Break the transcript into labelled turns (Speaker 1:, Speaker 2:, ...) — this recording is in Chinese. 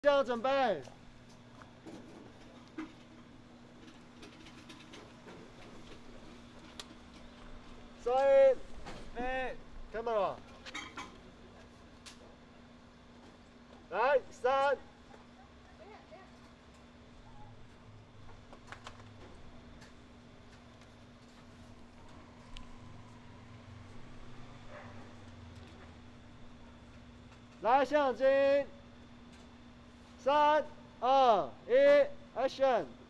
Speaker 1: 向准备。收音，camera。来3。来相机，3、2、1 ，Action！